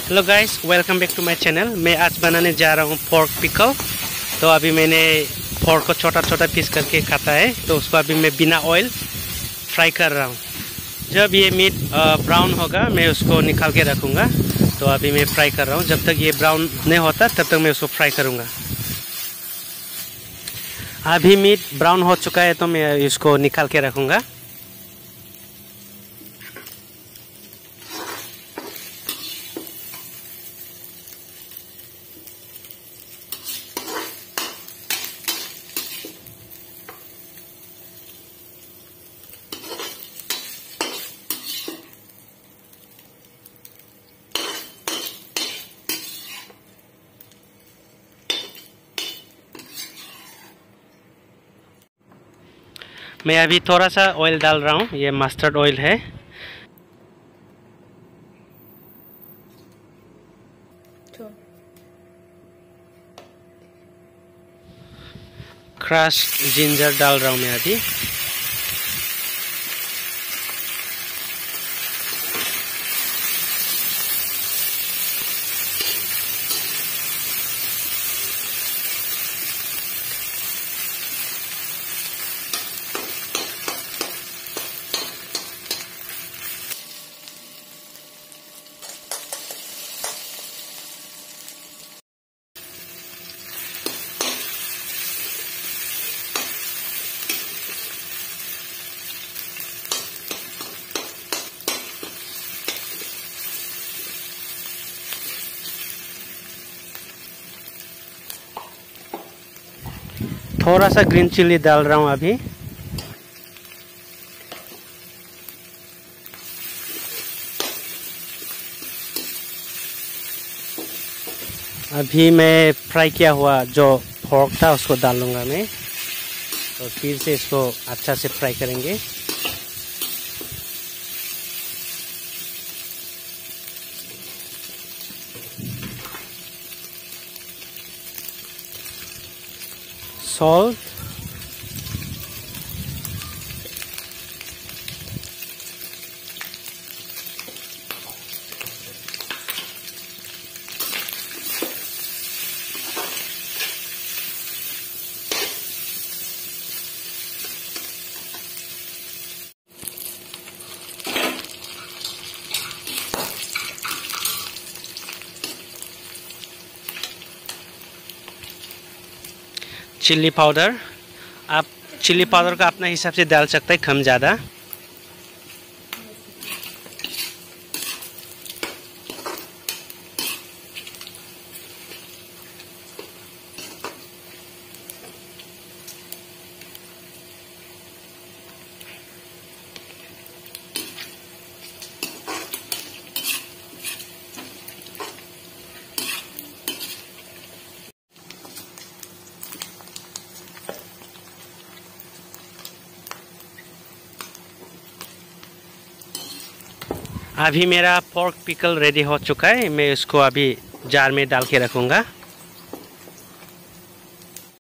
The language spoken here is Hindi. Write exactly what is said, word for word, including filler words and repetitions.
Hello guys, welcome back to my channel. मैं आज बनाने जा रहा हूँ पोर्क पिकल। तो अभी मैंने पोर्क को छोटा छोटा पीस करके काटा है, तो उसको अभी मैं बिना ऑयल फ्राई कर रहा हूँ। जब ये मीट ब्राउन होगा मैं उसको निकाल के रखूँगा। तो अभी मैं फ्राई कर रहा हूँ। जब तक ये ब्राउन नहीं होता तब तक मैं उसको फ्राई करूँगा। अभी मीट ब्राउन हो चुका है तो मैं इसको निकाल के रखूँगा। मैं अभी थोड़ा सा ऑयल डाल रहा हूँ। ये मस्टर्ड ऑयल है। क्रश जिंजर डाल रहा हूँ मैं अभी। थोड़ा सा ग्रीन चिली डाल रहा हूँ अभी। अभी मैं फ्राई किया हुआ जो पोर्क था उसको डालूंगा मैं। तो फिर से इसको अच्छा से फ्राई करेंगे। Salt, chilli powder. आप चिल्ली पाउडर का अपने हिसाब से डाल सकते हैं, कम ज़्यादा। अभी मेरा पोर्क पिकल रेडी हो चुका है। मैं इसको अभी जार में डाल के रखूँगा।